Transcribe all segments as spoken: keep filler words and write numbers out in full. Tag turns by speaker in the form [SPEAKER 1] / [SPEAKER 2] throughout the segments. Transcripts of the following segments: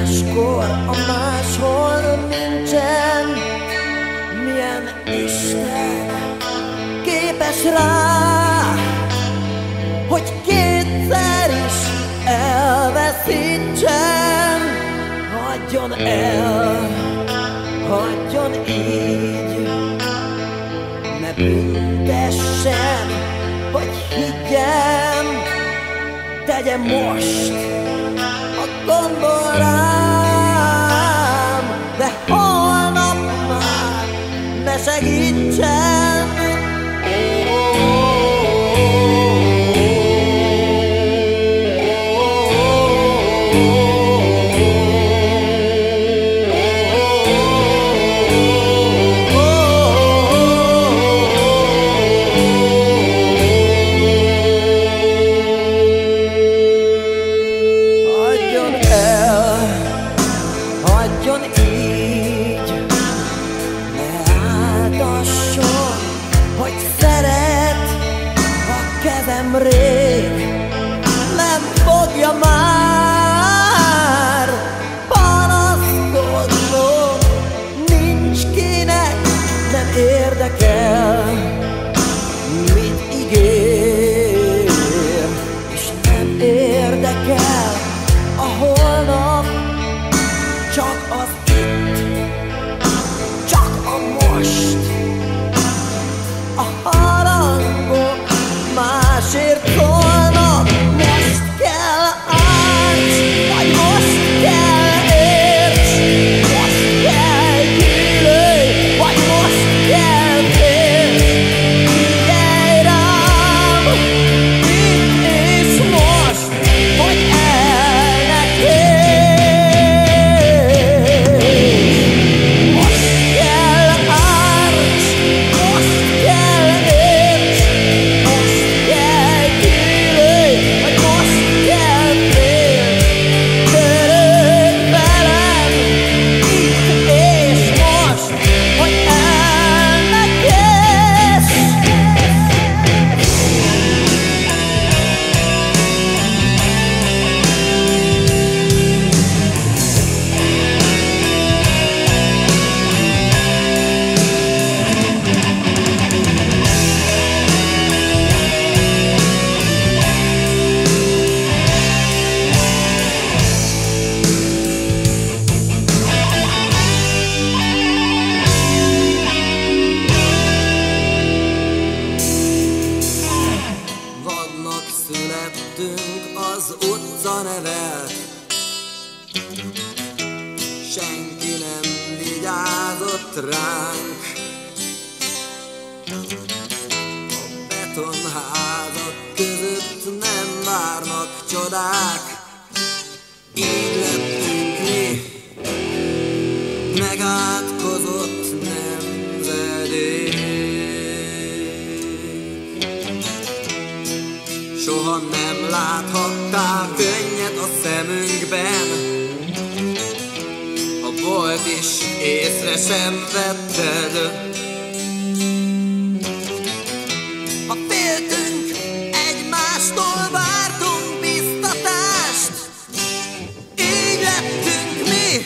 [SPEAKER 1] máskor a máshol nincsen. Milyen Isten képes rá, hogy kétszer is elveszítsen? Hagyjon el, hagyjon így, ne büntessen, hogy higgyen, tegye most a gondol rám, de holnap már ne segítsen. Hagyjon így, ne áltasson, hogy szeret a kezem rég. Nem fogja már panaszkodnom, nincs kinek, nem érdekel, mit ígér, és nem érdekel a holnap. Csak az itt, csak a most, a harangok másért szólnak. Most kell árts, vagy most kell érts, most kell gyűlölj, vagy most kell félsz. Figyelj rám, itt és most, hogy el ne az utca nevelt, senki nem vigyázott ránk. A betonházak között nem várnak csodák, így lettünk mi, megátkozott nemzedék. Soha nem láthattál könnyet a szemünkben, ha volt is, észre sem vetted. Ha féltünk egymástól, vártunk biztatást, így lettünk mi,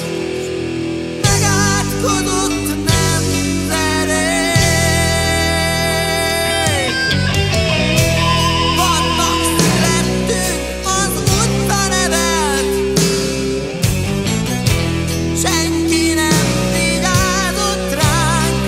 [SPEAKER 1] megátkozott nemzedék. Senki nem vigyázott ránk,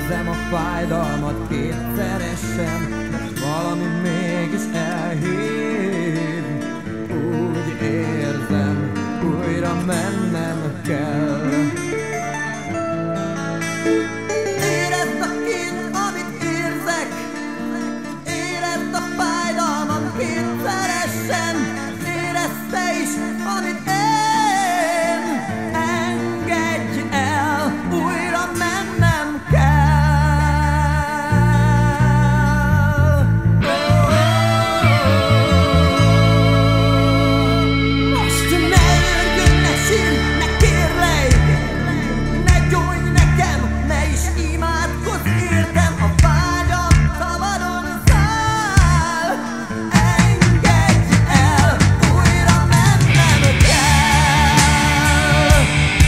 [SPEAKER 2] érzem a fájdalmat kétszeresen, és valami mégis elhív. Úgy érzem, újra mennem kell. Érezd a kint, amit érzek, érezd a fájdalmam kétszeresen, érezd te is, amit én. Engedj el, újra mennem kell. Most ne örgönj, ne sírj, ne kérlej, ne gyógyj nekem, ne is imádkozz értem, a vágyam szabadon száll. Engedj el, újra mennem kell.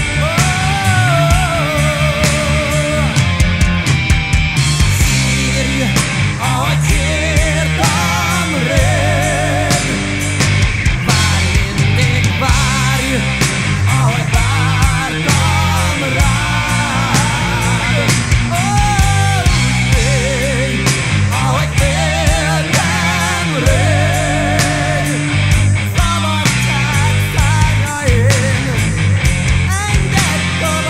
[SPEAKER 2] Sírj, ahogy sírtam rég, várj, mindig várj, ahogy vártam rád. Ó, félj, ahogy féltem rég, szabadság szárnyain, engedd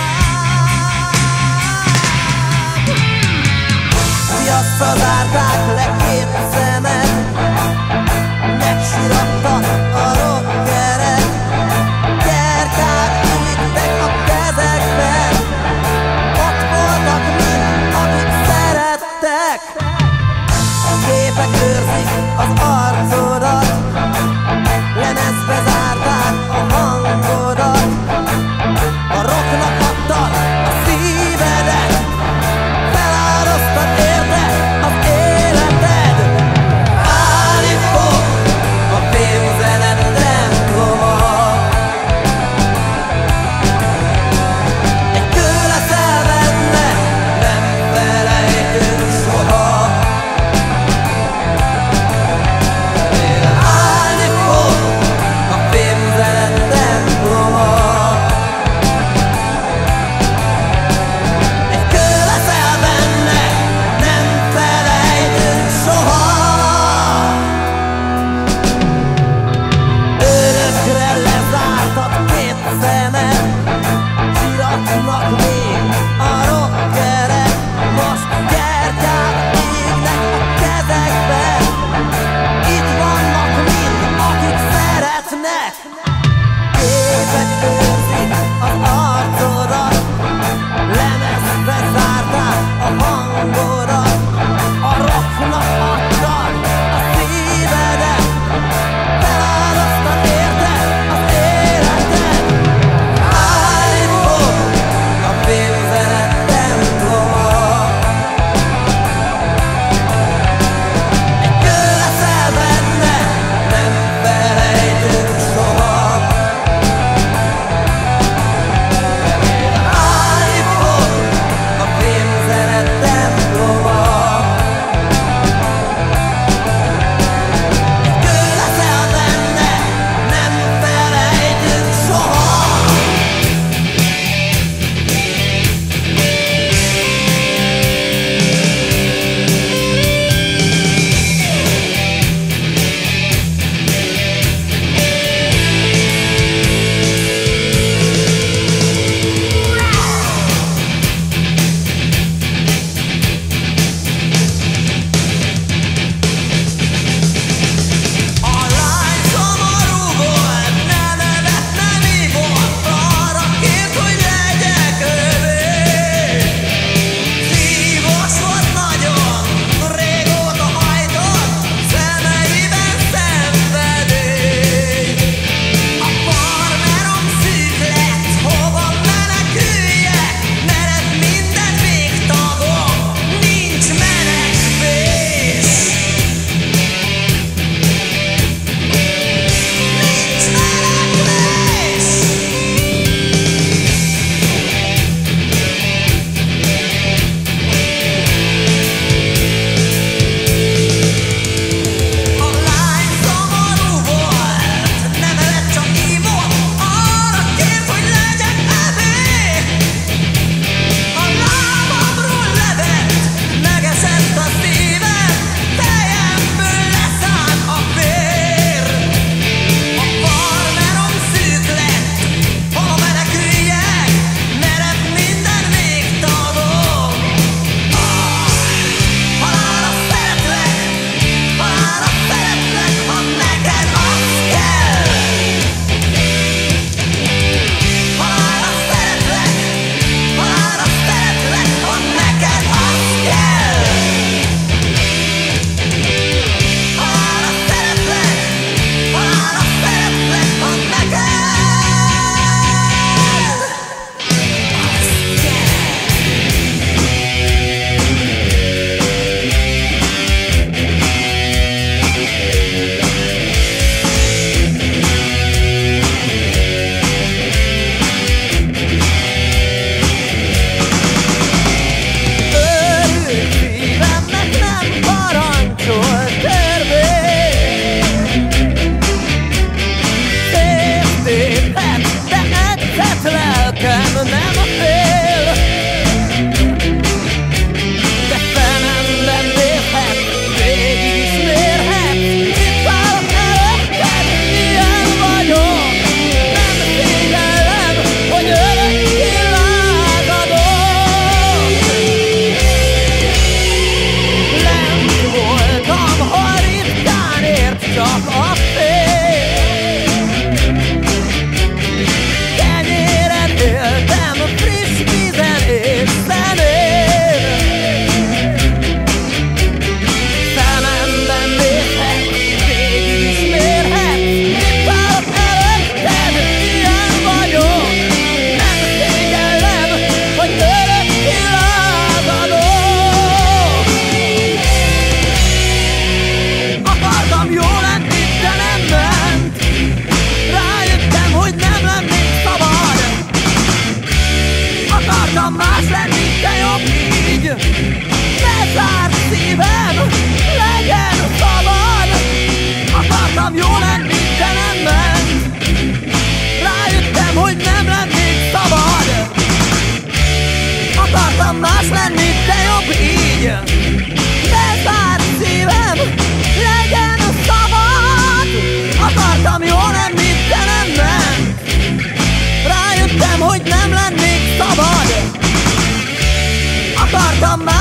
[SPEAKER 2] tovább. Piacra zárták le két szemed, megsiratta a rockerek, gyertyát vittek a kezekben, ott voltak mind, akik szerettek. A képek őrzik az arcodat, lemezbe zárták a hangodat, a rocknak adtad a szívedet, feláldoztad érte az életed.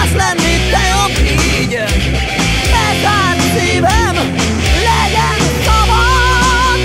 [SPEAKER 2] más lenni, de jobb így. Bezárt szívem, legyen szabad.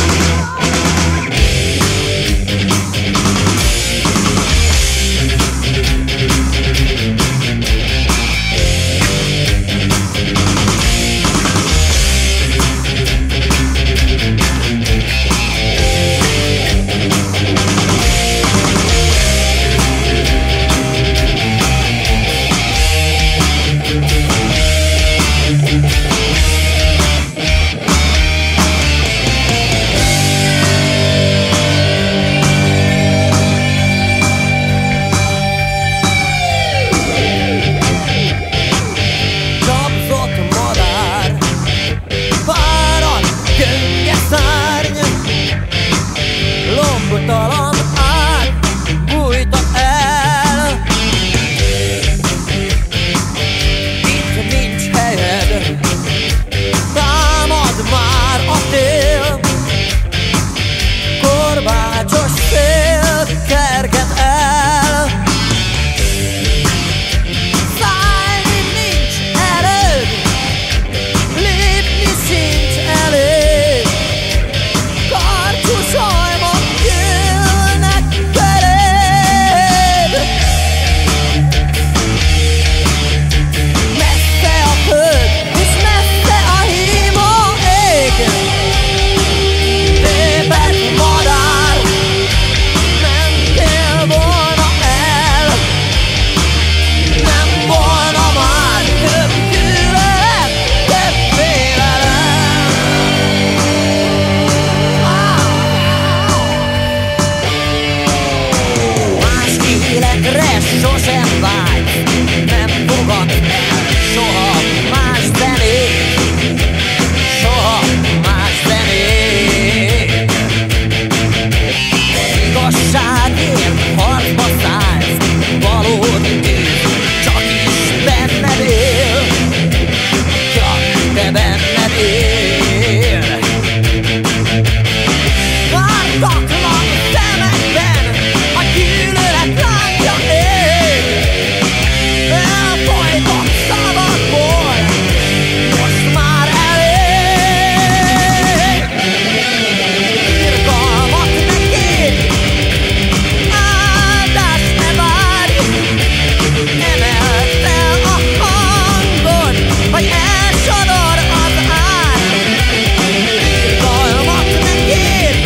[SPEAKER 2] Talan át bújta el. Itt nincs helyed, támad már a tél. Korbácsos szél kerget el. Szállni nincs erőd, lépni sincs elég. Karcsúsolj sosem vágy, nem fogad el soha más zenét, soha más zenét. Igazságért harcba szállsz, valódi tűz, csak is benned él, csak te benned él. Vártatlan szemekben a gyűlölet lángja ég. Elfolytott szavakból most már elég. Irgalmat ne kérj, áldást ne várj. Emeld fel a hangod, vagy elsodor az ár. Irgalmat ne kérj,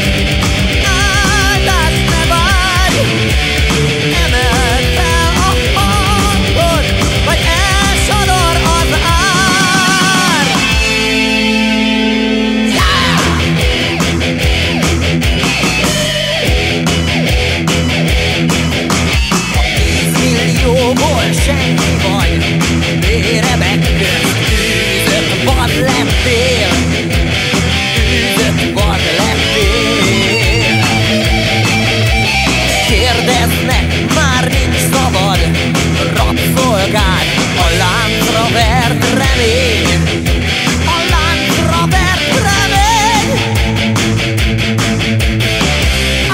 [SPEAKER 2] áldást ne várj. Emeld fel a hangod, vagy elsodor az ár. Yeah! A tízmillióból senki vagy, vérebek közt űzött vad lettél, űzött vad lettél. Kérdeznek, már nincs szabad, rabszolgád a láncra vert remény, a láncra vert remény.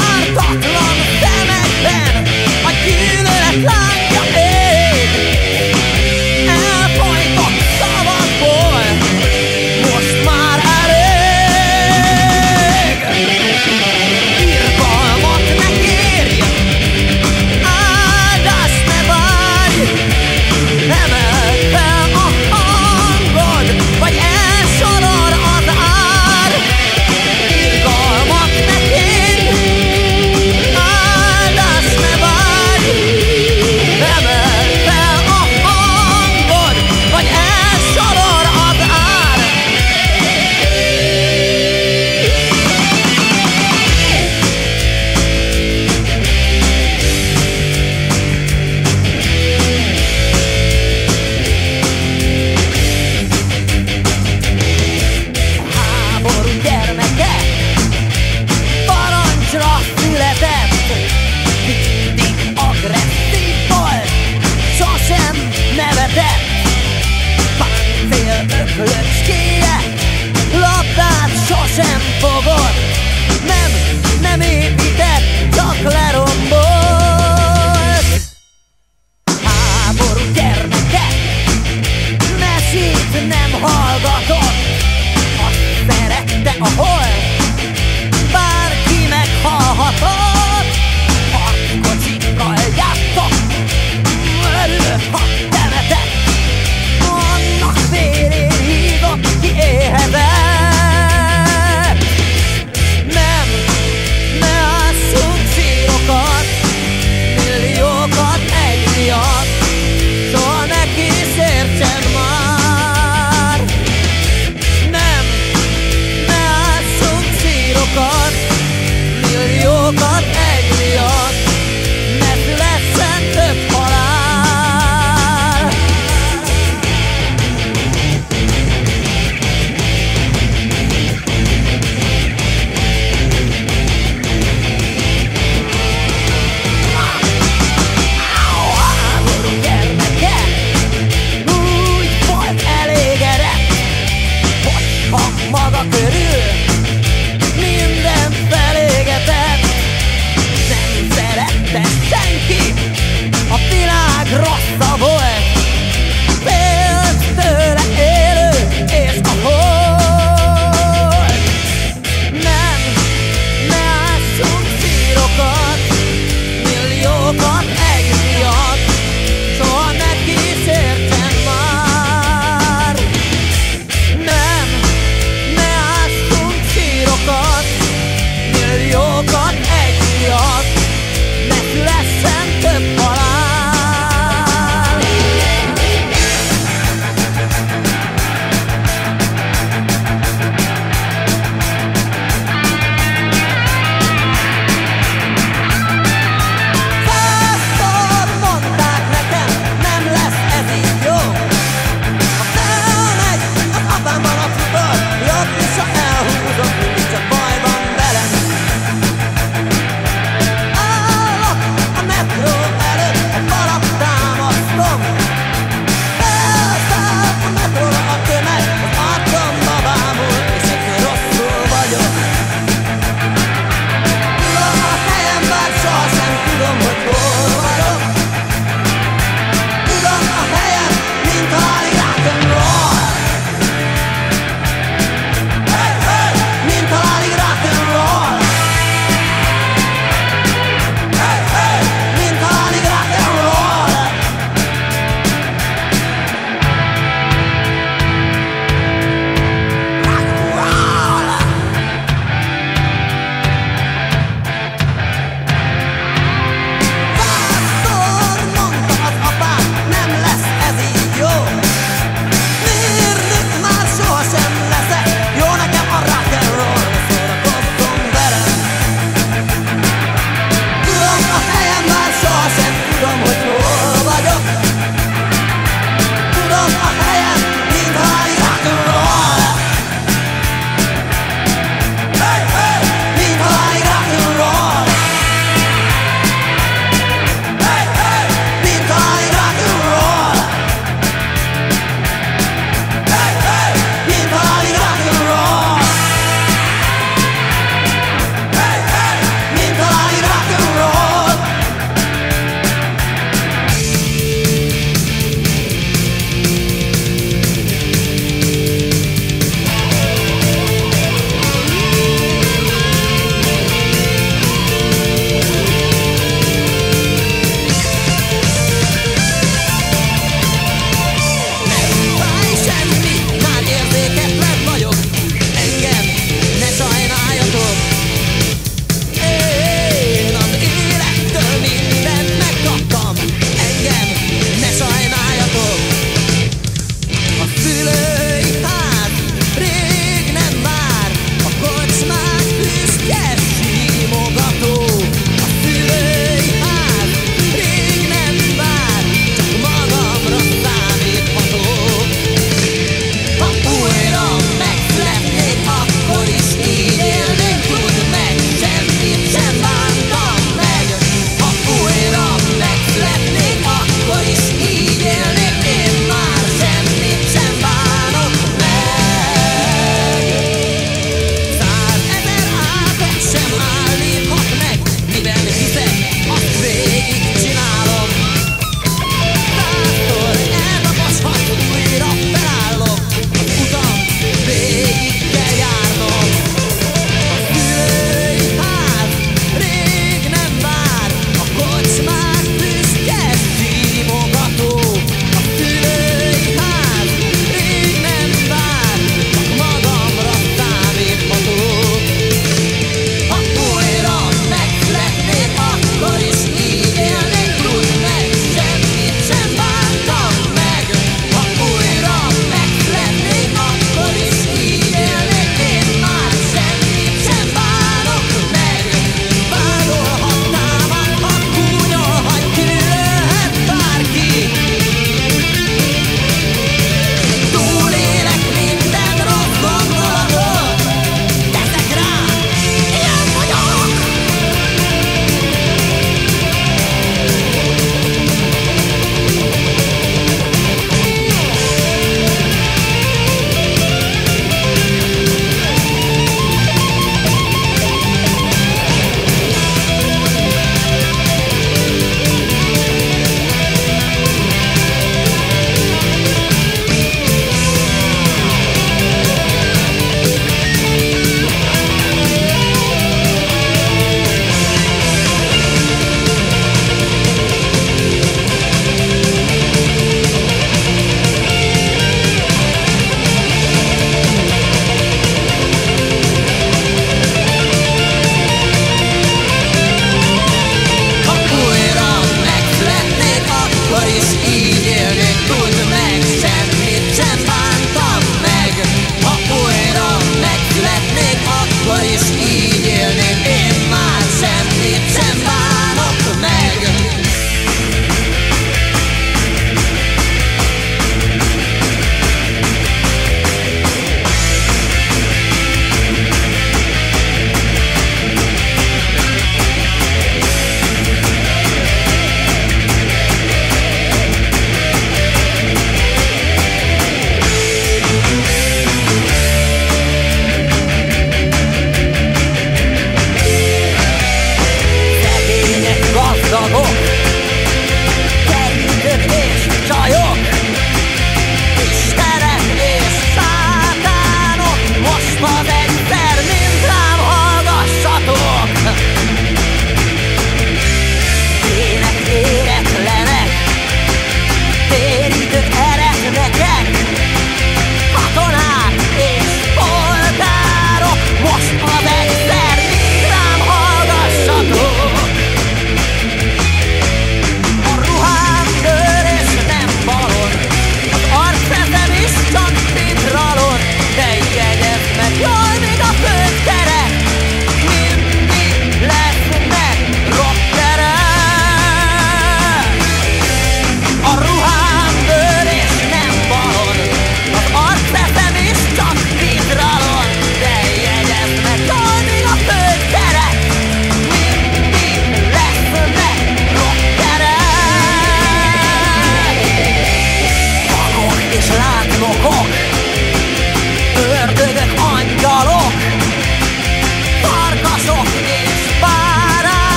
[SPEAKER 2] Ártatlan szemekben a gyűlölet lángja ég.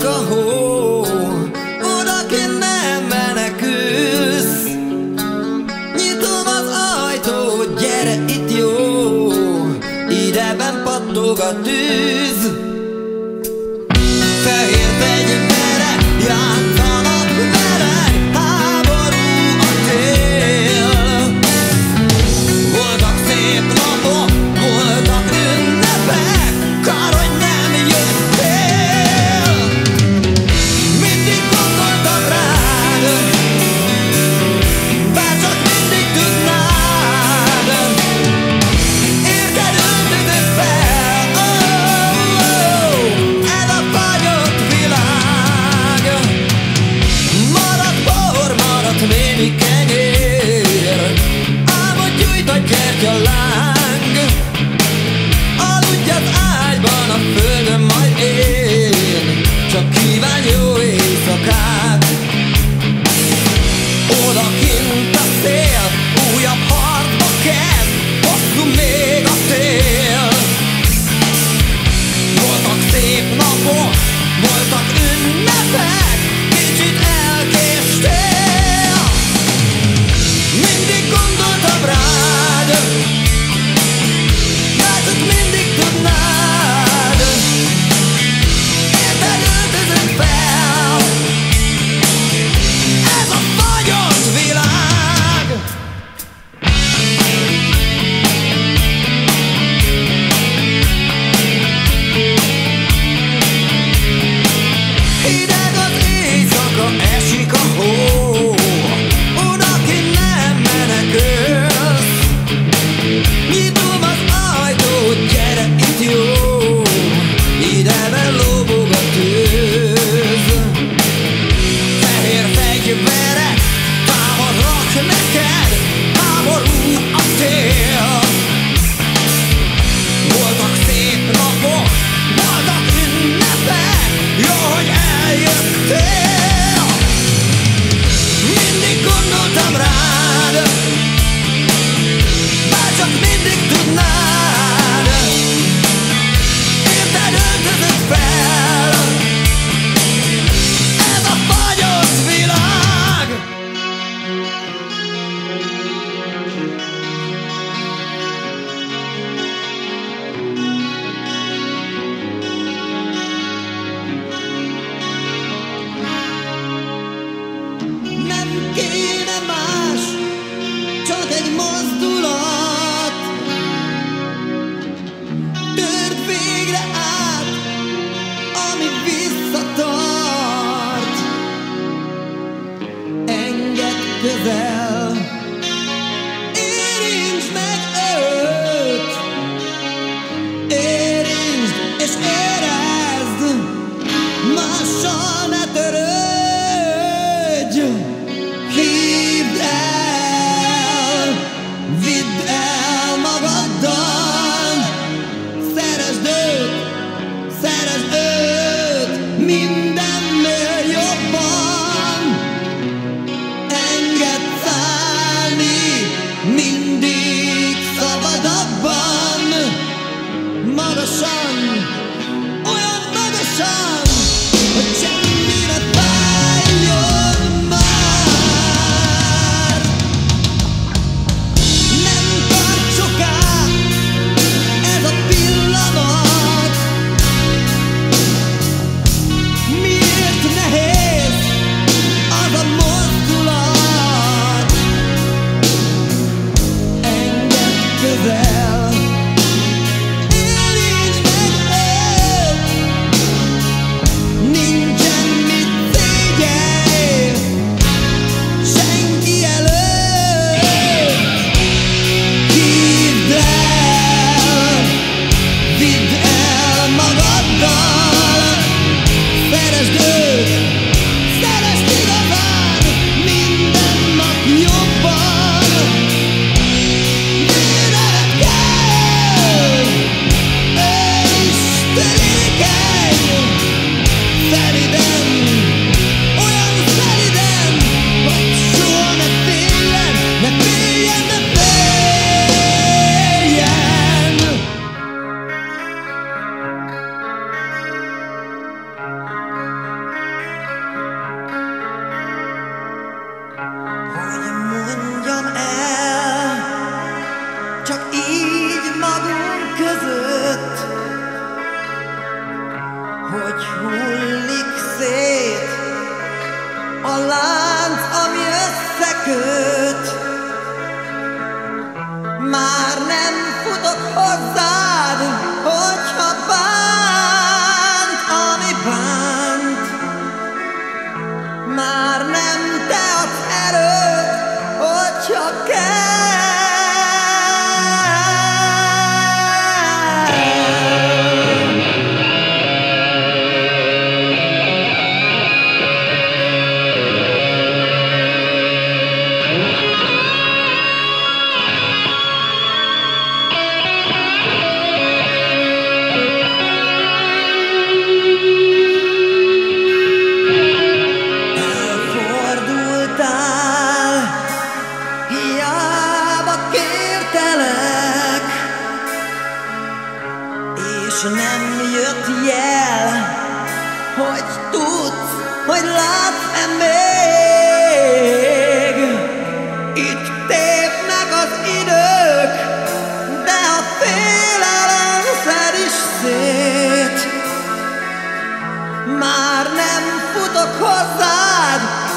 [SPEAKER 1] Esik a hó, odakint nem menekülsz. Nyitom az ajtót, gyere itt jó, ideben pattog a tűz. Fehér fegyvere játszanak veled, háború a tél. Voltak szép napok, voltak ünnepek, kár, hogy nem jöttél. Mindig gondoltam rád, bárcsak mindig tudnád. Érted öltözött fel, oh, oh, ez a fagyott világ. Maradt bor, maradt némi kenyér, álmot gyújt a gyertyaláng. Aludj az ágyban, a földön majd én, csak kívánj jó éjszakát. Odakint a szél, újabb harcba kezd, hosszú még a tél. Voltak szép napok, voltak ünnepek, kicsit elkéstél. Mindig gondoltam rád, bárcsak mindig tudnád. Érted öltözött fel, köt. Már nem futok hozzád, hogyha bánt, ami bánt. Már nem te adsz erőt, hogyha kell. És nem jött jel, hogy tudsz, hogy látsz-e még. Itt tépnek az idők, de a félelem szed is szét. Már nem futok hozzád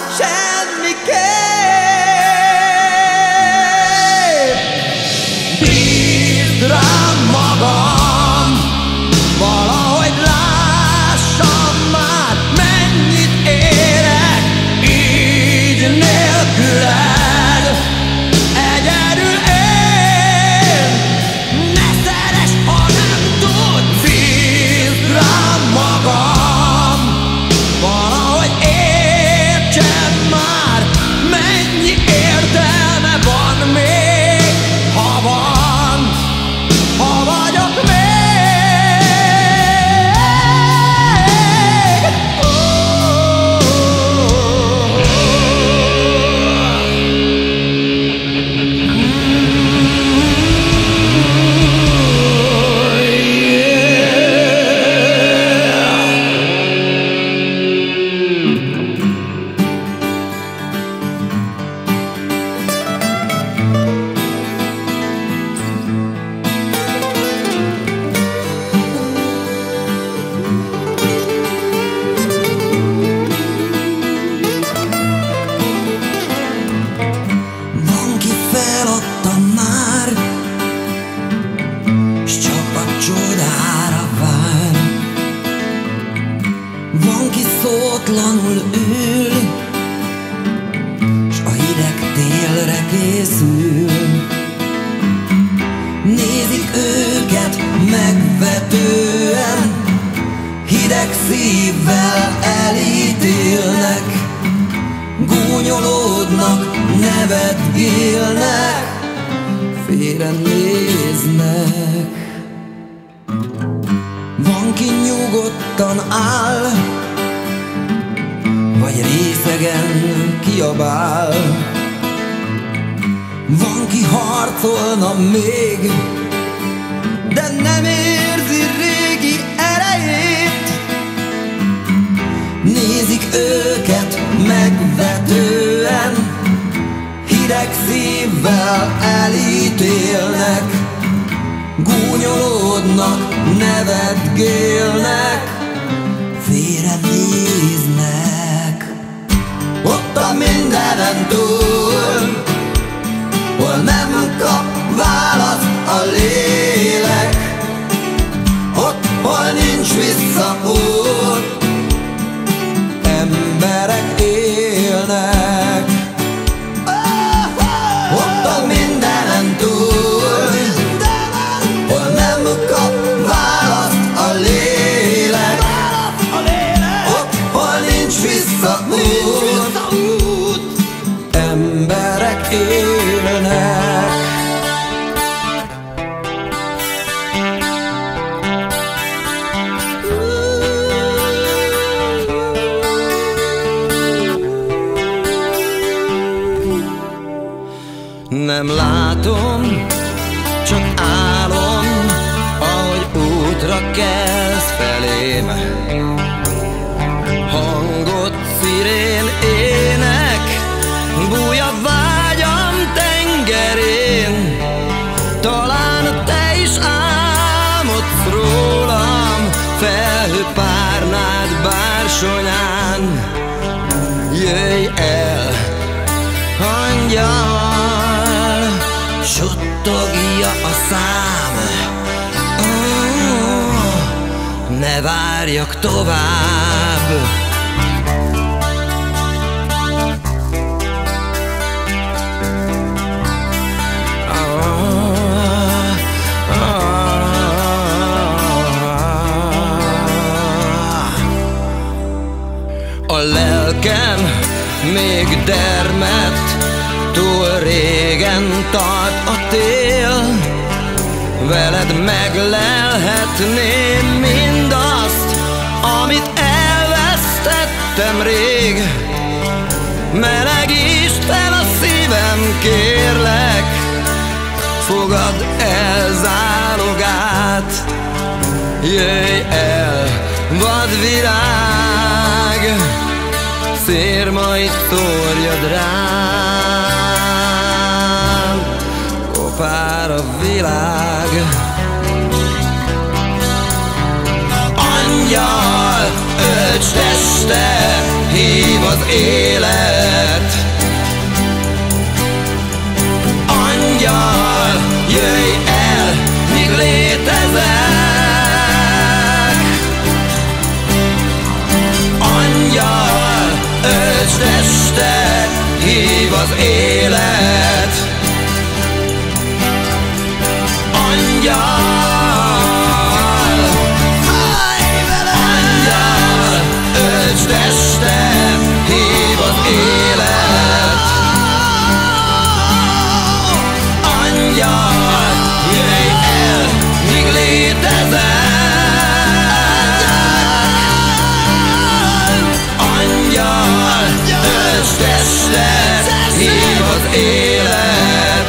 [SPEAKER 1] semmiképp. Bízd rám magam, valahogy lássam már, mennyit érek így nélküled. Egyedül én, ne szeress, ha nem tudsz. Bízd rám magam, valahogy értsem már, mennyi értelme van még, ha van, ha vagyok még. Csodára vár. Van, ki szótlanul ül, s a hideg télre készül. Nézik őket megvetően, hideg szívvel elítélnek. Gúnyolódnak, nevetgélnek, félre néznek. Van, ki nyugodtan áll, vagy részegen kiabál. Van, ki harcolna még, de nem érzi régi erejét. Nézik őket megvetően, hideg szívvel elítélnek. Gúnyolódnak, nevetgélnek, félre néznek. Ott a mindenen túl, hol nem kap választ a lélek, ott, hol nincs visszaút, emberek élnek. Ott a mindenen túl, hol nem kap választ a lélek, ott, hol nincs visszaút, emberek élnek. Nem látom, csak álom, ahogy útra kelsz felém. Hangot, szirén, ének, búj a vágyam tengerén. Talán te is álmodsz rólam, felhőpárnád bársonyán. Jöjj el, ne várjak tovább. A lelkem még dermedt, túl régen tart a tél. Veled meglelhetném mindazt, amit elvesztettem rég. Melegítsd fel a szívem, kérlek, fogadd el zálogát. Jöjj el, vadvirág, szérmait szórjad rám, kopár a világ. Angyal, ölts teste, hív az élet. Angyal, jöjj el, míg létezek. Angyal, ölts teste, hív az élet. Angyal, angyal, ölts teste, hív az élet. Angyal, jöjj el, míg létezek. Angyal, ölts teste, hív az élet.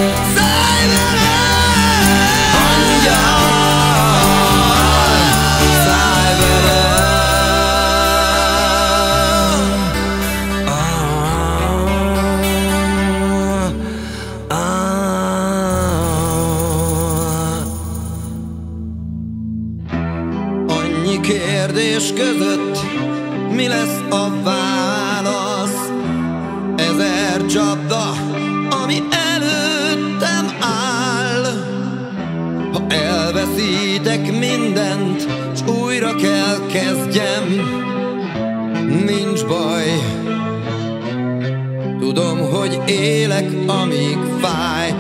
[SPEAKER 1] Kérdés között mi lesz a válasz? Ezer csapda, ami előttem áll. Ha elveszítek mindent, s újra kell kezdjem, nincs baj. Tudom, hogy élek, amíg fáj.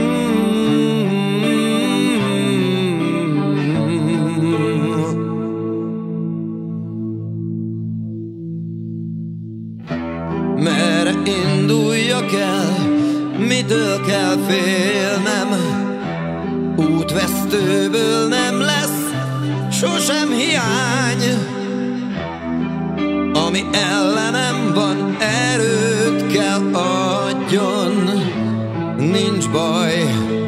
[SPEAKER 1] Merre induljak el, mitől kell félnem? Útvesztőből nem lesz sosem hiány. Ami ellenem van, erőt kell adjon, nincs baj.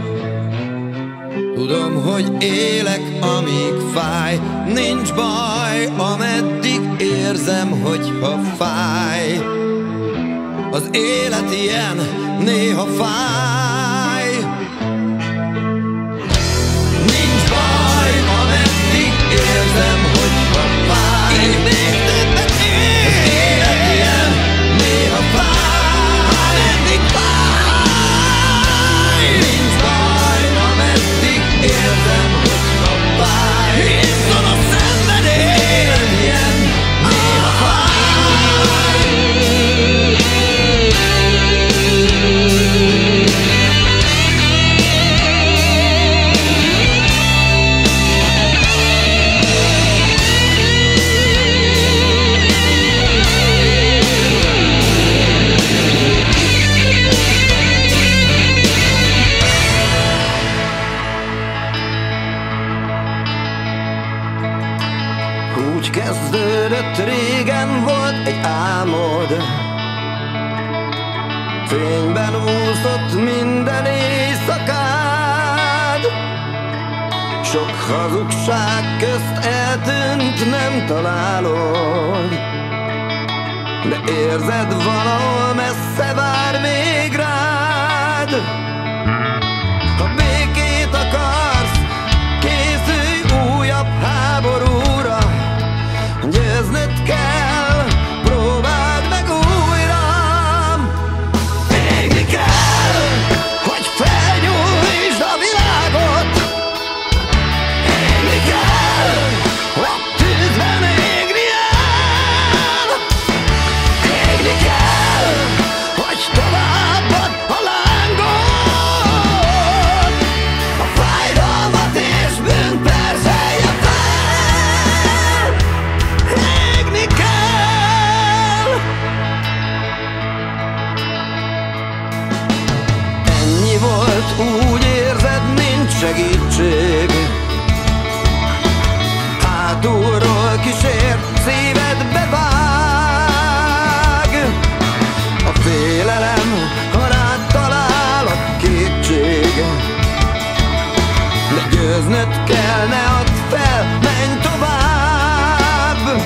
[SPEAKER 1] Tudom, hogy élek, amíg fáj. Nincs baj, ameddig érzem, hogyha fáj. Az élet ilyen, néha fáj. Nincs baj, ameddig érzem, hogyha fáj. Én még többet ér. Az élet ilyen, néha fáj. Ameddig fáj. Nincs baj, ameddig érzem, hogyha fáj. Izzon a szenvedély. Az élet ilyen, néha fáj. Úgy kezdődött, régen volt egy álmod. Fényben úszott minden éjszakád. Sok hazugság közt eltűnt, nem találod. De érzed, valahol messze vár még rád. Ha békét akarsz, készülj újabb háborúra. Győznöd kell, próbáld meg újra. Égni kell, hogy felgyújtsd a világot. Égni kell, hogy úgy érzed, nincs segítség. Hátulról kísér, szívedbe vág. A félelem, ha rád talál a kétség. De győznöd kell, ne add fel, menj tovább.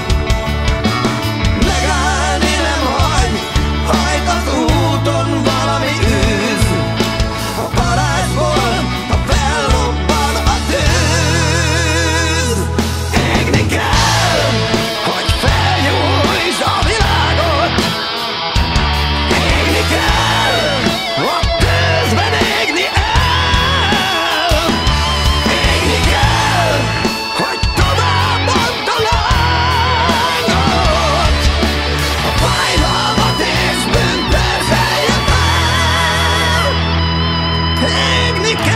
[SPEAKER 1] Megállni nem hagy, hajt az úton valami űz. A parázsból, ha fellobban a tűz. Égni kell, hogy felgyújtsd a világot. Égni kell, a tűzben égni el. Égni kell, hogy továbbadd a lángot. A fájdalmat és bűnt perzelje fel. Égni kell.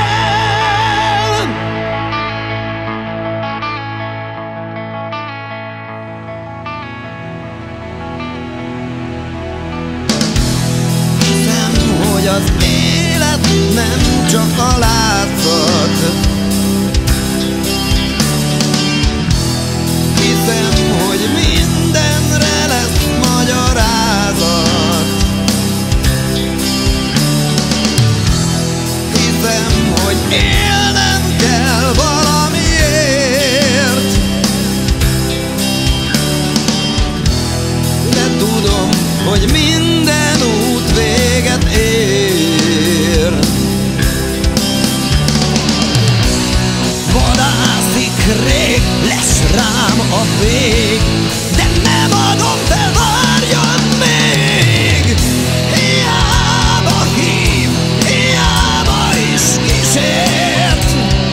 [SPEAKER 1] Hiszem, hogy az élet nem csak a látszat. Hiszem, hogy mindenre lesz magyarázat. Hiszem, hogy élnem kell valamiért. De tudom, hogy minden út véget ér. Vadászik rég, lesz rám a vég, de nem adom fel, várjon még. Hiába hív, hiába is kísért.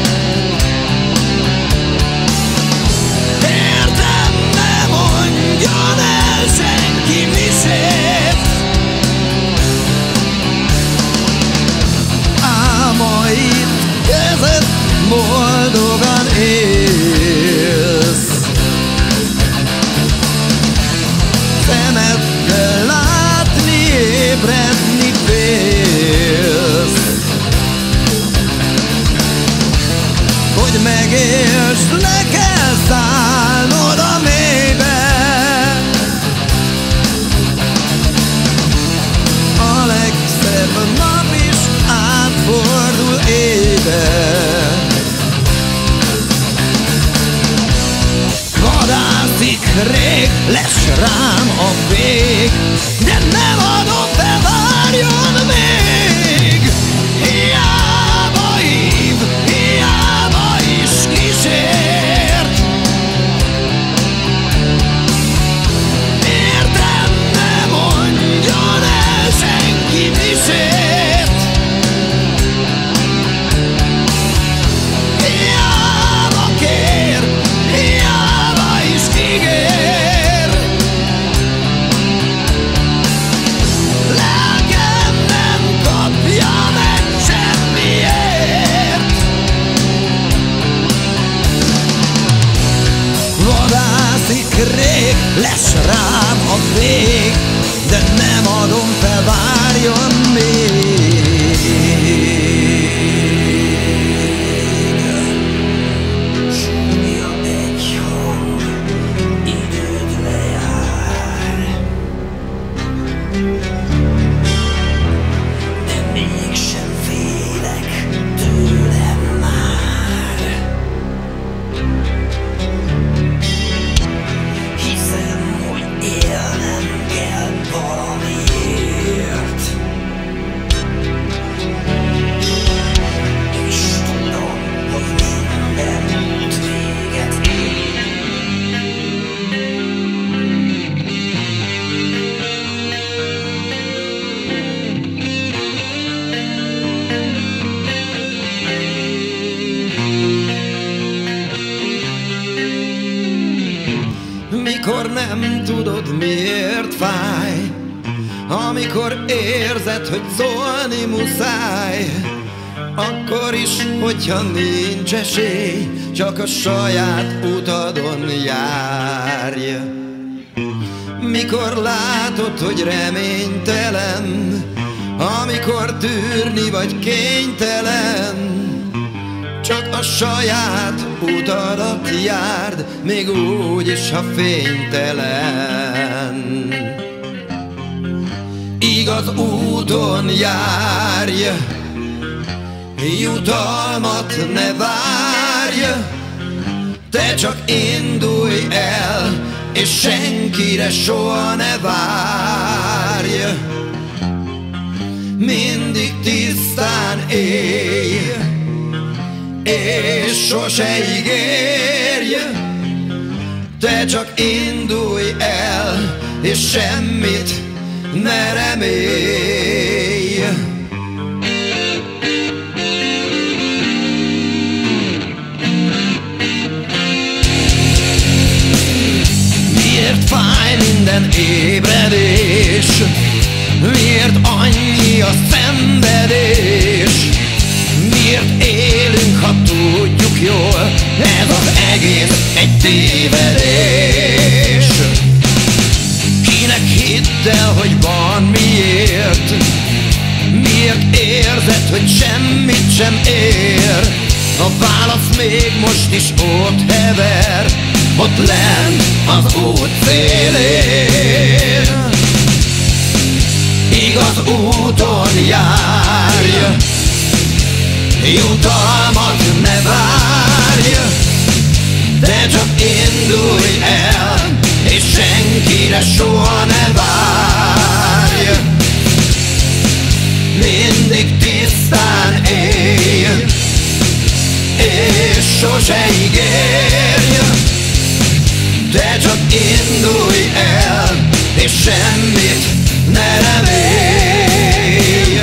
[SPEAKER 1] Értem, ne mondjon el senki misét. Álmaid között boldogan élsz. Szemeddel látni, ébredni félsz. Hogy megélsd, le kell szállnod a mélybe. A legszebb nap is átfordul éjbe. Vadászik rég, lesz rám a vég, de nem adom fel, várjon még. Hiába hív, hiába is kísért. Értem, ne mondjon el senki misét. Hiába kér, hiába is ígér. Lelkem nem kapja meg semmiért. Vadászik rég, lesz rám a vég, de nem adom fel, várjon még. Súlya egy hang, időd lejár, de mégsem félek tőlem már. Hiszem, hogy élnem kell valamiért. És tudom, hogy minden út véget ér. Mikor nem tudod, miért fáj, amikor érzed, hogy szólni muszáj, akkor is, hogyha nincs esély, csak a saját utadon járj. Mikor látod, hogy reménytelen amikor tűrni vagy kénytelen, csak a saját utadat járd, még úgy is, ha fénytelen. Igaz úton járj, jutalmat ne várj, te csak indulj el, és senkire soha ne várj. Mindig tisztán élj, és sose ígérj, te csak indulj el, és semmit ne remélj. Miért fáj minden ébredés? Miért annyi a szenvedés? Miért élünk, ha tudjuk jól, ez az egész egy tévedés? Kinek hidd el, hogy van miért? Miért érzed, hogy semmit sem ér? A válasz még most is ott hever, ott lenn az út szélén. Igaz úton járj, jutalmat ne várj, de csak indulj el, és senkire soha ne várj. Mindig tisztán élj, és sose ígérj, de csak indulj el, és semmit ne remélj.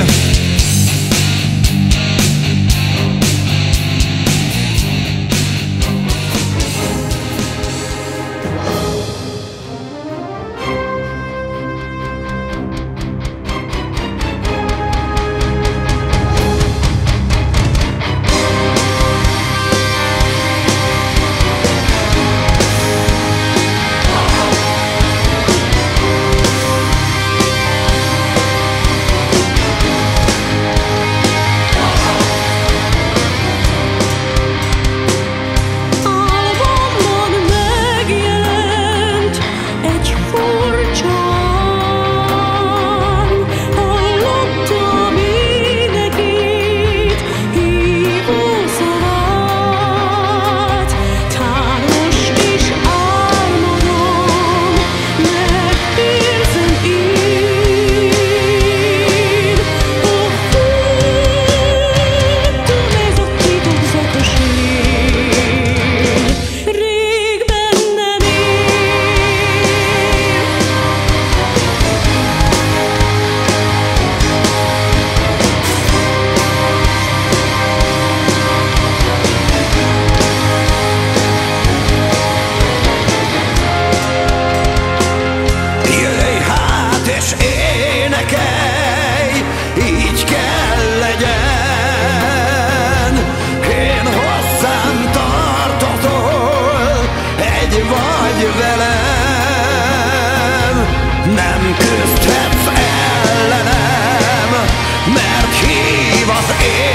[SPEAKER 1] Nem küzdhetsz ellenem, mert hív az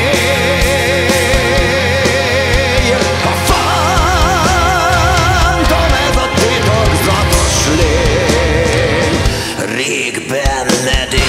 [SPEAKER 1] éj. A fantom, ez a titokzatos lény, rég benned él.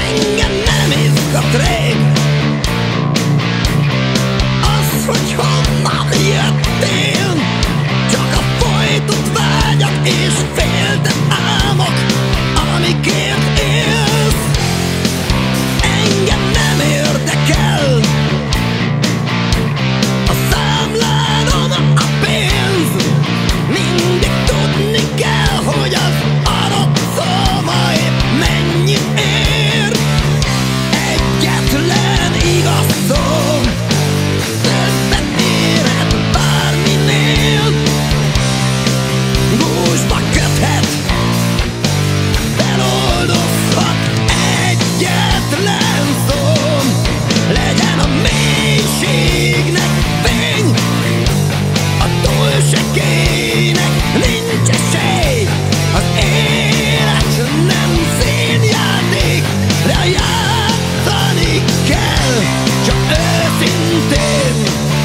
[SPEAKER 1] engem nem izgat rég az, hogy honnan jöttél. Csak a folytott vágyak és féltett álmok, amikért élsz. Engem nem érdekel a számládon a pénz. Mindig tudni kell, hogy az adott szó épp mennyit ér. Egyetlen igaz szó többet érhet bárminél. Gúzsba köthet, feloldozhat. Egyetlen szó legyen a mélységnek fény, a túlsekélynek nincs esély. Az élet nem színjáték, de játszani kell. Csak őszintén,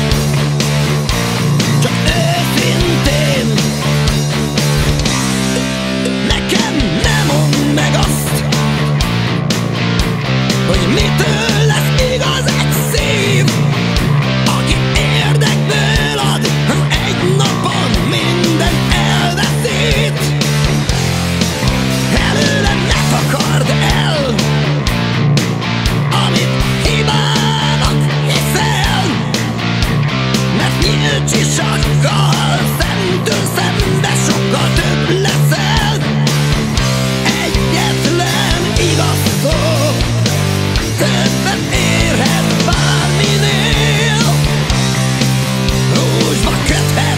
[SPEAKER 1] csak őszintén. Nekem nem mondd meg azt, hogy mitől lesz igaz egy szív, aki érdekből ad, egy napon minden elveszít. Előle ne takard el, amit hibának hiszel, mert nyílt sisakkal szemtől szembe sokkal több leszel. Egyetlen igaz szó többet érhet bárminél. Húsba köthet,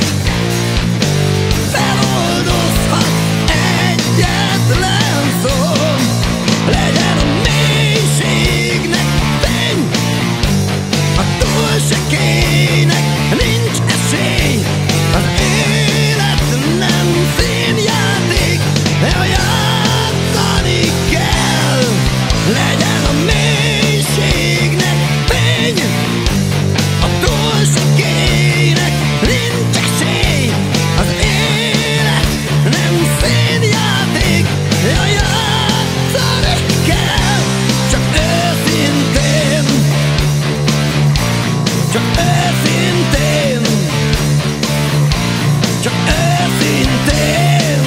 [SPEAKER 1] feloldozhat. Egyetlen szó legyen a mélységnek fény, a túlsekélynek nincs esély. Az élet nem színjáték, de játszani kell. Legyen a mélységnek fény, a túlsekélynek nincs esély. Az élet nem színjáték, de játszani kell. Csak őszintén, csak őszintén, csak őszintén,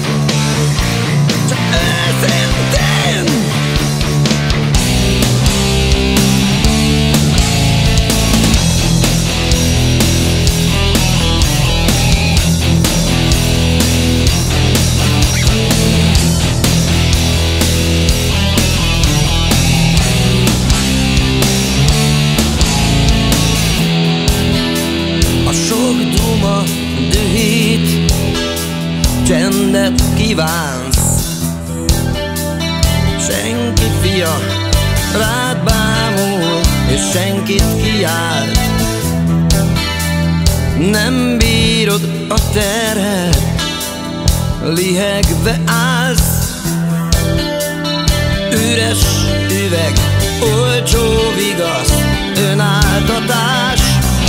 [SPEAKER 1] csak őszintén. A sok duma dühít, csendet kívánsz. Senki fia rád bámul, és senkit kiált. Nem bírod a terhet, lihegve állsz. Üres üveg, olcsó vigasz, önáltatás.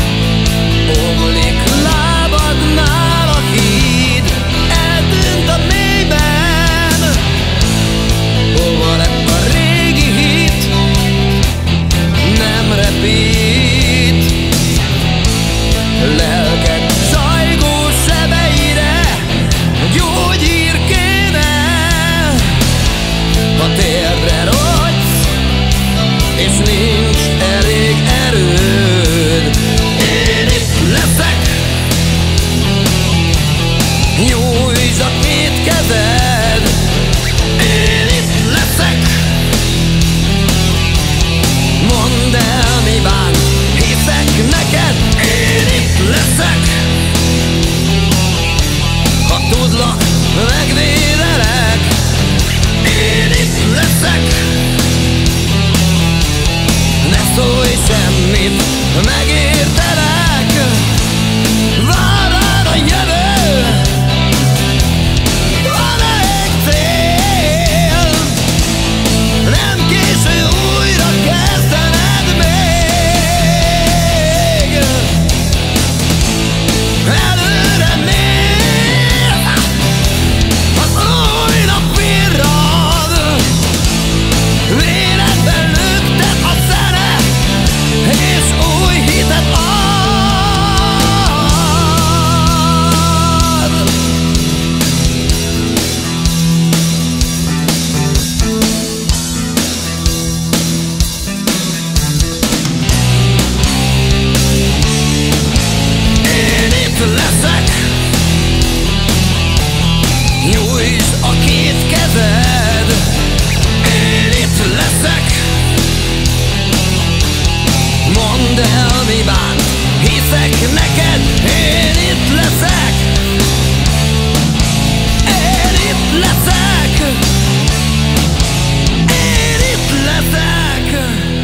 [SPEAKER 1] Omlik lábadnál a híd, eltűnt a mélyben. Hova lett a régi hit? Nem repít. Lelked zajgó sebeire gyógyír kéne. Ha térre rogysz, és nincs elég erő, leszek neked, én itt leszek. Én itt leszek. Én itt leszek.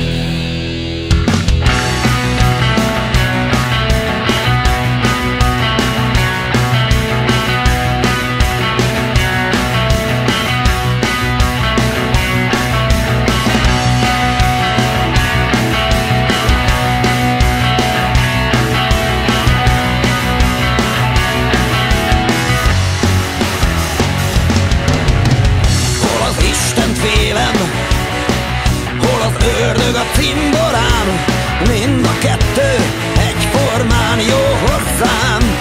[SPEAKER 1] Ördög a cimborám, mind a kettő egyformán jó hozzám.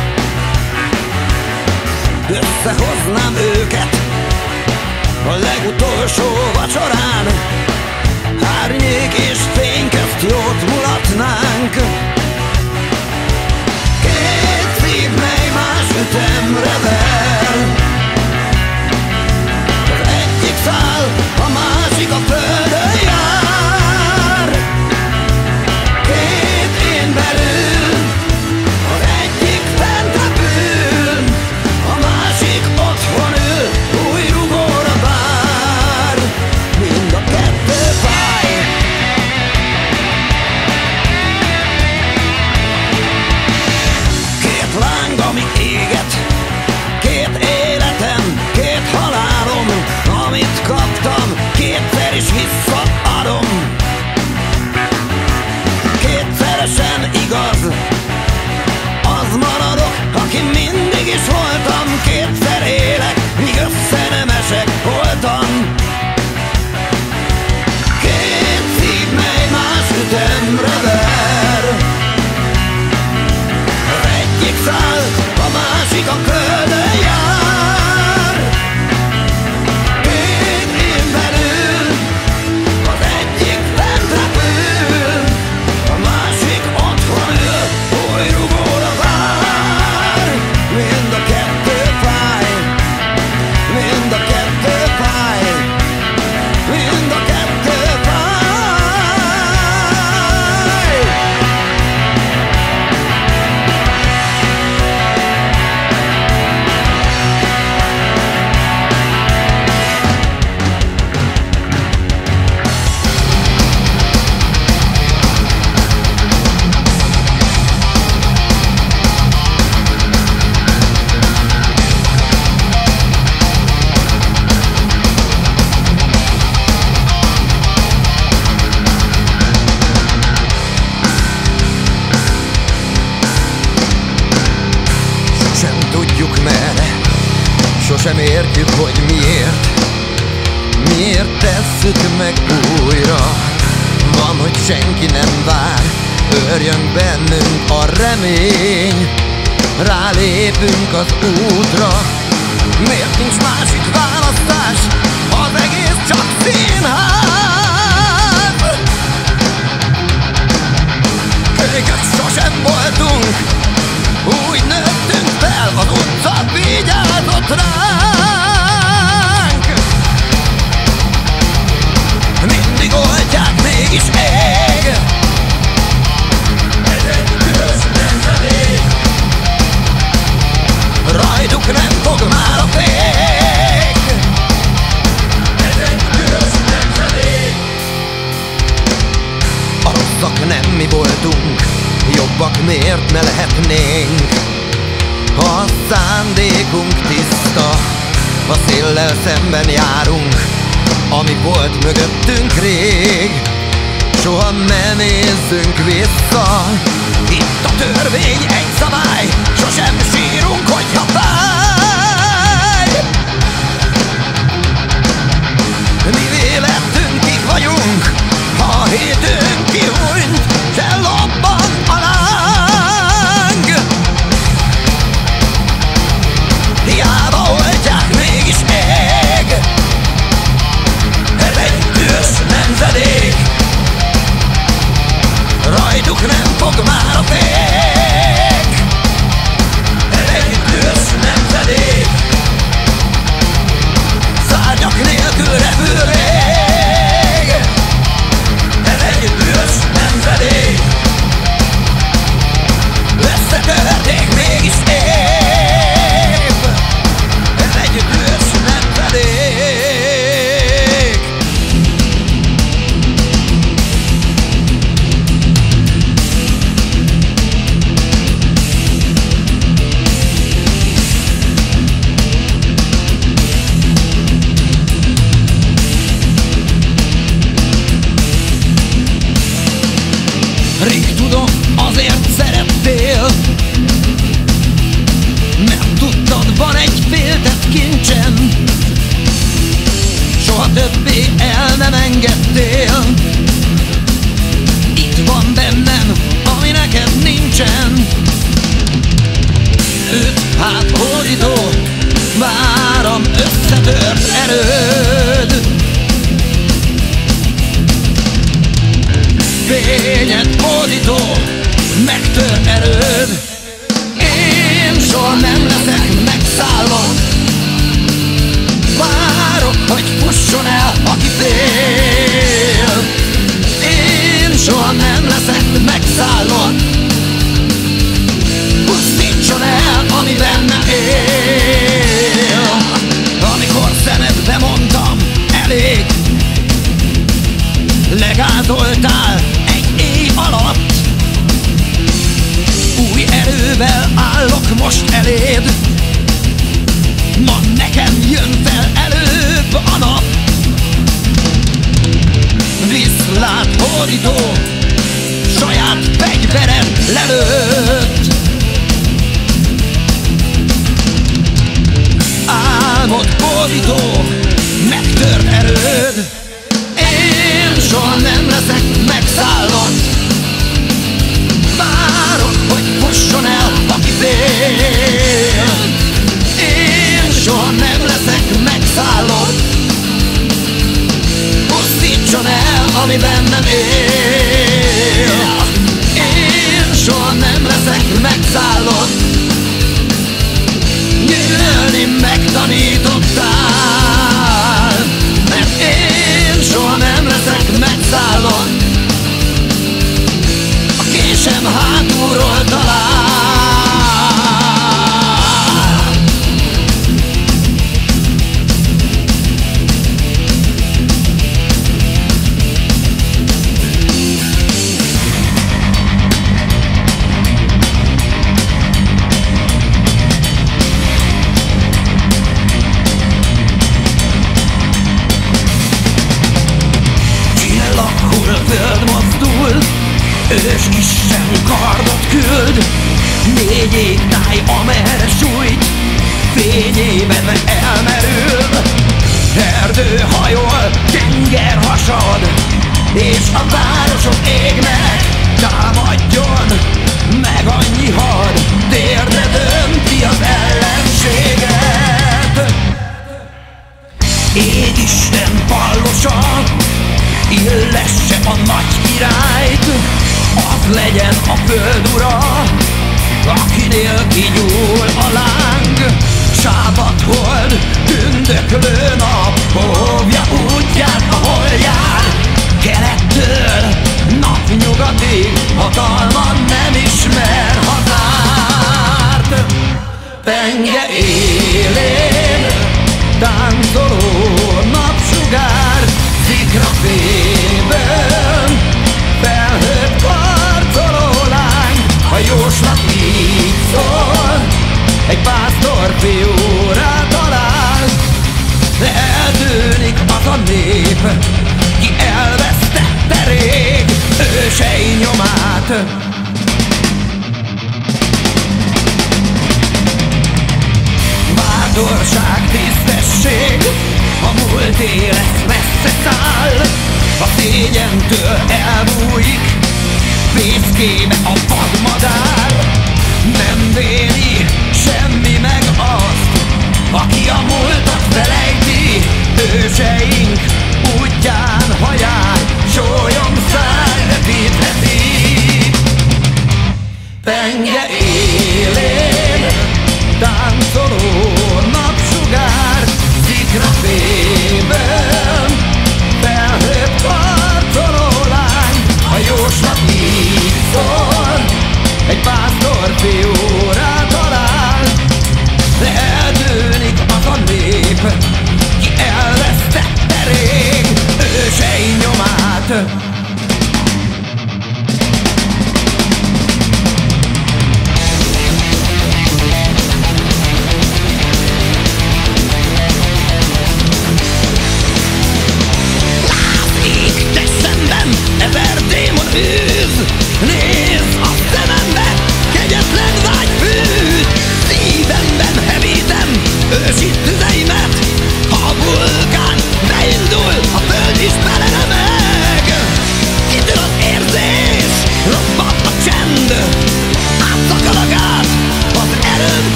[SPEAKER 1] Összehoznám őket a legutolsó vacsorán, árnyék és fény közt jót mulatnánk. Két szív, mely más ütemre ver, az egyik száll, a másik a földön jár. Kétszer is visszaadom, kétszeresen igaz, az maradok, aki mindig is voltam. Kétszer élek, míg össze nem esek holtan. Két szív, mely más ütemre ver, az egyik száll, a másik a földön jár. Sosem értjük, hogy miért, miért tesszük meg újra. Van, hogy senki nem vár, örjön bennünk a remény. Rálépünk az útra, miért nincs másik választás, az egész csak színház. Kölykök sosem voltunk, úgy nőttünk fel, az utca vigyázott ránk. Mindig oltják, mégis ég. Ez egy üres nemzedék, rajtuk nem fog már a fék. Ez egy üres nemzedék. A rosszak nem mi voltunk, jobbak miért ne lehetnénk? Ha a szándékunk tiszta, a széllel szemben járunk, ami volt mögöttünk rég. Soha ne nézzünk vissza, itt a törvény egy szabály, sosem sírunk, hogyha fáj. Mi vélettünk kik vagyunk, ha a hétünk kihújt, se lobban a láng. Hiába oltják, mégis ég. Ez egy dühös nemzedék, rajtuk nem fog már a fék. Ez egy dühös Rég tudom, azért szerettél, mert tudtad, van egy féltett kincsem. Soha többé el nem engedtél. Itt van bennem, ami neked nincsen. Őt hát hódító, várom összetört erőd. Fényed hódító, megtör erőd. Én soha nem leszek megszállva. Várok, hogy fusson el, aki fél. Én soha nem leszek megszállva. Pusztítson el, ami bennem él. Amikor szemedbe mondtam, elég, legázoltál egy éj alatt. Új erővel állok most eléd. Ma nekem jön fel előbb a nap. Viszlát hódító, saját fegyvered lelőtt. Álmod hódító, megtört erőd. Én soha nem leszek megszállva. Várok, hogy fusson el, aki fél. Én soha nem leszek megszállva. Pusztítson el, ami bennem él. Én soha nem leszek megszállva. Nyílni megtanítottál, mert én soha nem leszek megszállva. A késem hátulról talál. Föld mozdul, ős Isten kardot küld. Négy égtáj, amerre sújt, fényében elmerül. Erdő hajol, tenger hasad, és a városok égnek. Támadjon meg annyi had, térdre dönti az ellenséget. Ég Isten pallosa, illesse a nagy királyt, az legyen a föld ura, akinél kigyúl a láng. Sápadt hold, tündöklő nap, óvja útját, ahol jár. Kelettől napnyugatig, hatalma nem ismer határt. Penge élén táncoló napsugár, zikra fényből felhőtt karcoló lány. A jóslat így szól, egy pásztor fiúra talál. De eltűnik az a nép, ki elvesztette rég ősei nyomát. Bátorság, tisztesség, a múlt élet messze száll. A szégyentől elbújik, fészkébe a vadmadár. Nem véli semmi meg azt, aki a múltat felejti. Őseink útján, haján, sólyom száj repítheti. Penge élén táncoló napsugár, zikra fényben felhőtt karcoló lány. A jóslat így szól, egy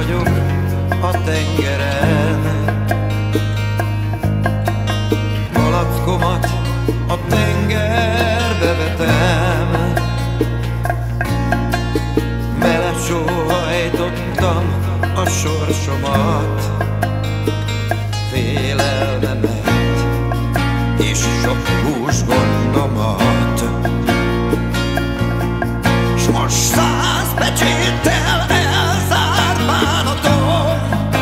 [SPEAKER 1] vagyok a tengeren, malackomat a tengerbe vetem, belesóhajtottam a sorsomat, félelmemet és sok húsgondomat. S most száz pecséttel elzárt bánatom,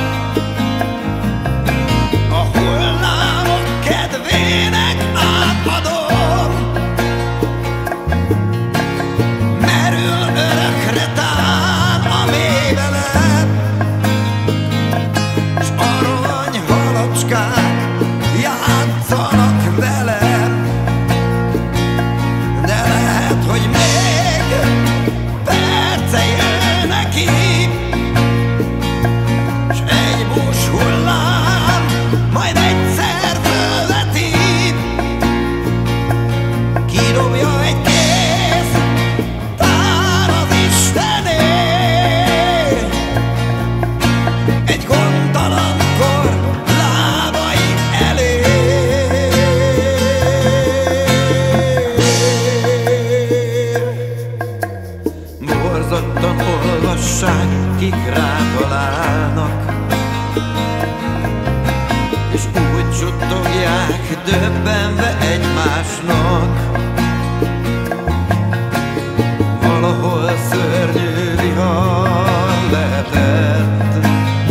[SPEAKER 1] a hullámok kedvének átadom. Merül örökre tán a mélyvelem, s aranyhalacskák játszanak velem. De lehet, hogy még perce jönnek ki, s egy bús hullám majd egyszer fölveti. Kidobja egy kéz tár az Istené, egy gondtalankor lábai elé. Borzadtan olvassák, kik rátalálnak, és úgy suttogják döbbenve egymásnak. Valahol szörnyű vihar lehetett,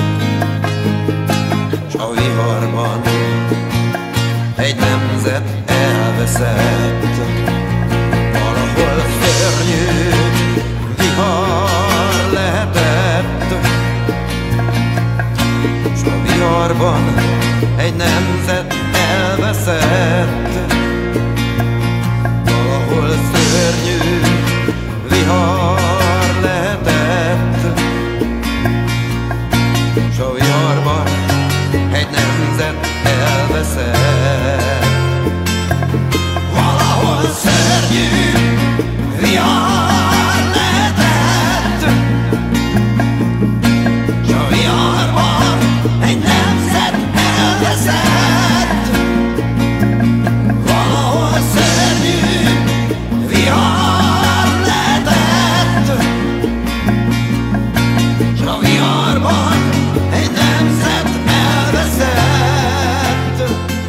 [SPEAKER 1] s a viharban egy nemzet elveszett. Valahol szörnyű vihar lehetett, s a viharban egy nemzet elveszett. Valahol szörnyű vihar lehetett, s a viharban egy nemzet elveszett. Valahol szörnyű vihar lehetett, s a viharban egy nemzet elveszett. Valahol szörnyű vihar lehetett, s a viharban egy nemzet elveszett.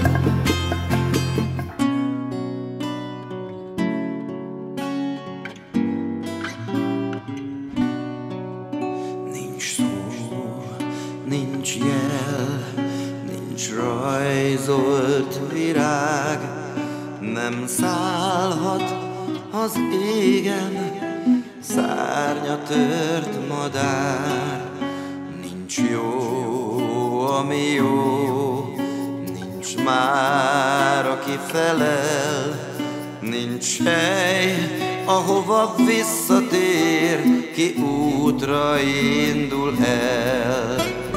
[SPEAKER 1] Nincs szó, nincs jel, nincs rajzolt virág, nem szállhat az égen szárnya tört madár. Nincs jó, ami jó, nincs már, aki felel, nincs hely, ahova visszatér, ki útra indul el.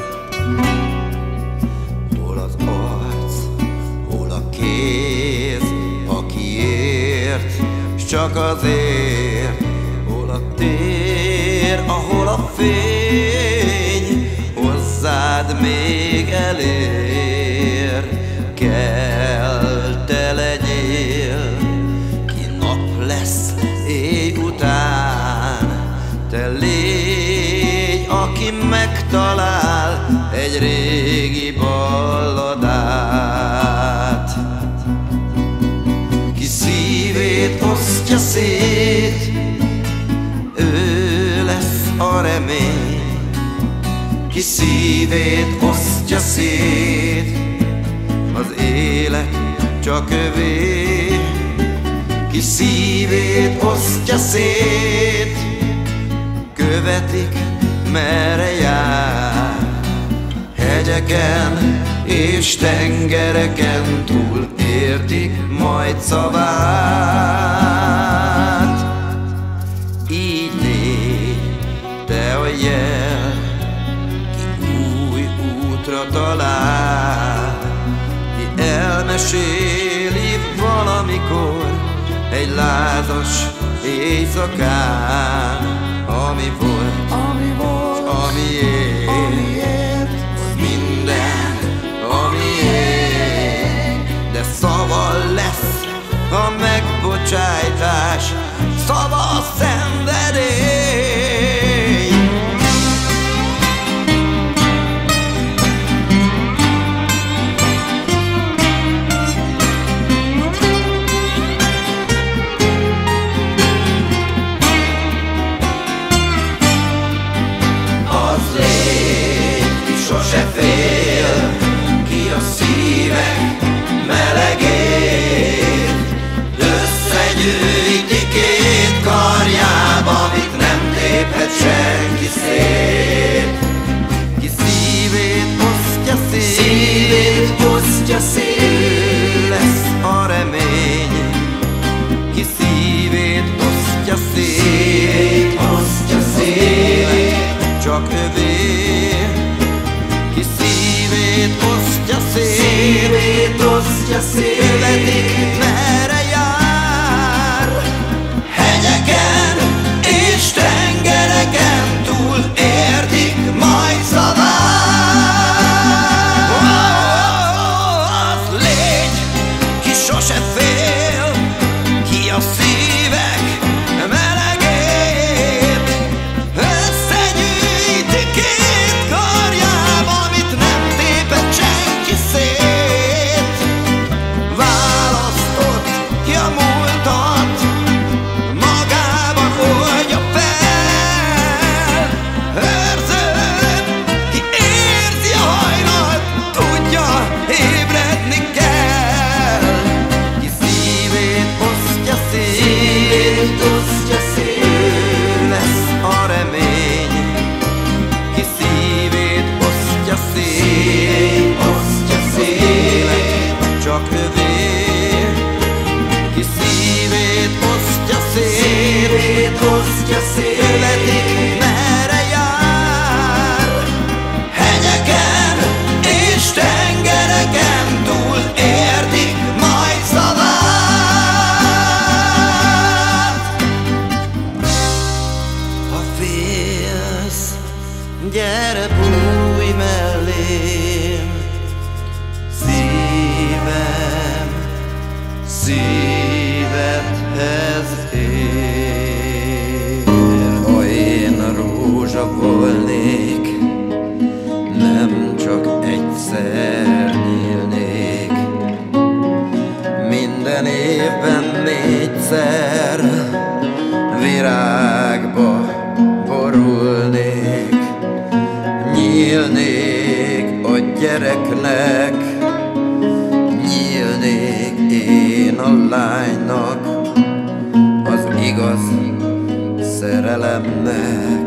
[SPEAKER 1] Hol az arc, hol a kéz, aki ért, s csak azért. Hol a tér, ahol a fény hozzád még elér. Kell te legyél, ki nap lesz éj után. Te légy, aki megtalál egy régi balladát. Ki szívét osztja szét, ő lesz a remény. Ki szívét osztja szét, az élet csak övé. Ki szívét osztja szét, követik, merre jár. Hegyeken és tengereken túl értik majd szavát. Így légy te a jel, ki új útra talál, ki elmeséli valamikor egy lázas éjszakán, ami volt,
[SPEAKER 2] ami volt,
[SPEAKER 1] ami él. osztja szét, követik, merre jár. Hegyeken és tengereken túl értik majd szavát. Az légy, ki sose fél, ki a szívek melegét összegyűjti két karjába, amit nem tépett senki szét. Választott ki a múltat, magában oldja fel. Őrződ, ki érzi a hajnalt, tudja, ébredni kell. Ki szívét osztja szét, osztja szét, ő lesz a remény. Ki szívét osztja szét, osztja szét, az élet csak övé. Ki szívét osztja szét, osztja szét, követik, merre jár. Hegyeken és tengereken túl értik majd szavát. Ha félsz, gyere bújj mellém, szívem szívedhez ér. Ha én rózsa volnék, nem csak egyszer nyílnék, minden évben négyszer virágba borulnék. Nyílnék a gyereknek, nyílnék én a lánynak, az igaz szerelemnek.